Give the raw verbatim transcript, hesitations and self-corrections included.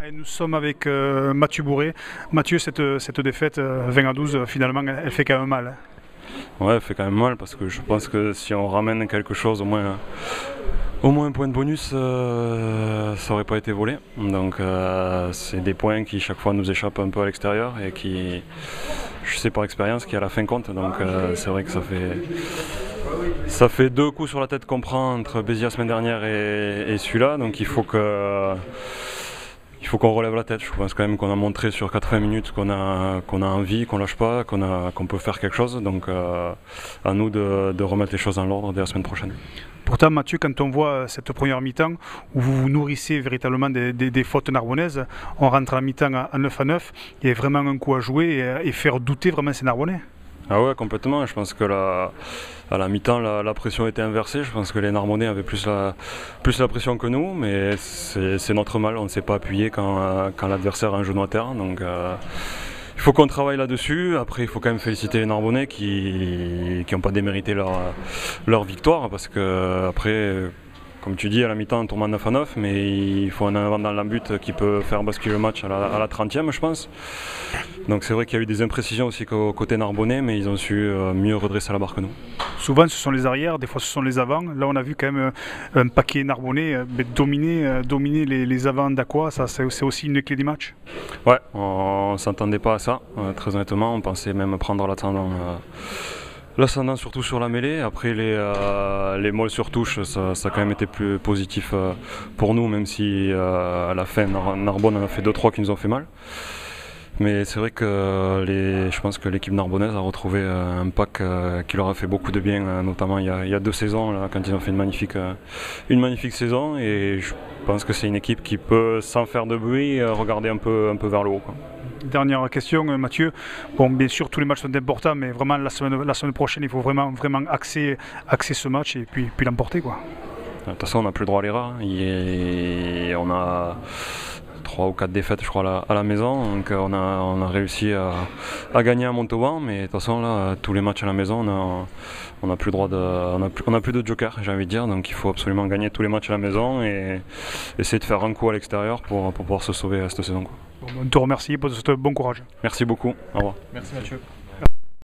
Et nous sommes avec euh, Mathieu Bourret. Mathieu, cette, cette défaite euh, vingt à douze, finalement, elle fait quand même mal. Hein. Ouais, elle fait quand même mal parce que je pense que si on ramène quelque chose, au moins, au moins un point de bonus, euh, ça aurait pas été volé. Donc euh, c'est des points qui chaque fois nous échappent un peu à l'extérieur et qui, je sais par expérience, qui à la fin compte. Donc euh, c'est vrai que ça fait, ça fait deux coups sur la tête qu'on prend entre Béziers la semaine dernière et, et celui-là. Donc il faut que Il faut qu'on relève la tête. Je pense quand même qu'on a montré sur quatre-vingts minutes qu'on a, qu'on a envie, qu'on lâche pas, qu'on a, qu'on peut faire quelque chose. Donc euh, à nous de, de remettre les choses en ordre dès la semaine prochaine. Pourtant, Mathieu, quand on voit cette première mi-temps où vous vous nourrissez véritablement des, des, des fautes narbonnaises, on rentre à la mi-temps à neuf à neuf, il y a vraiment un coup à jouer et, et faire douter vraiment ces Narbonnais. Ah ouais, complètement. Je pense que la, à la mi-temps, la, la pression était inversée. Je pense que les Narbonnais avaient plus la, plus la pression que nous, mais c'est notre mal. On ne s'est pas appuyé quand, quand l'adversaire a un genou à terre. Donc euh, il faut qu'on travaille là-dessus. Après, il faut quand même féliciter les Narbonnais qui n'ont pas démérité leur, leur victoire, parce que après, comme tu dis, à la mi-temps, on tourne à neuf à neuf, mais il faut un avant dans la but qui peut faire basculer le match à la, à la trentième, je pense. Donc c'est vrai qu'il y a eu des imprécisions aussi côté Narbonnais, mais ils ont su mieux redresser la barre que nous. Souvent ce sont les arrières, des fois ce sont les avants. Là on a vu quand même un paquet Narbonnais dominer, dominer les, les avants d'Aqua, ça c'est aussi une clé du match. Ouais, on ne s'entendait pas à ça, très honnêtement, on pensait même prendre l'ascendant. L'ascendant surtout sur la mêlée. Après les, euh, les molles sur touche, ça, ça a quand même été plus positif euh, pour nous, même si euh, à la fin Narbonne en a fait deux trois qui nous ont fait mal. Mais c'est vrai que les, je pense que l'équipe narbonnaise a retrouvé euh, un pack euh, qui leur a fait beaucoup de bien, euh, notamment il y, a, il y a deux saisons, là, quand ils ont fait une magnifique, euh, une magnifique saison. Et je pense que c'est une équipe qui peut, sans faire de bruit, euh, regarder un peu, un peu vers le haut, quoi. Dernière question, Mathieu. Bon, bien sûr, tous les matchs sont importants, mais vraiment la semaine, la semaine prochaine, il faut vraiment, vraiment axer, axer ce match et puis, puis l'emporter, quoi. De toute façon, on n'a plus le droit à l'erreur. On a trois ou quatre défaites, je crois, à la, à la maison. Donc on a, on a réussi à, à gagner à Montauban, mais de toute façon, là, tous les matchs à la maison, on n'a plus le droit de, on a plus, on a plus de joker, j'ai envie de dire. Donc il faut absolument gagner tous les matchs à la maison et essayer de faire un coup à l'extérieur pour, pour pouvoir se sauver cette saison, quoi. Bon, on te remercie, bon courage. Merci beaucoup, au revoir. Merci Mathieu.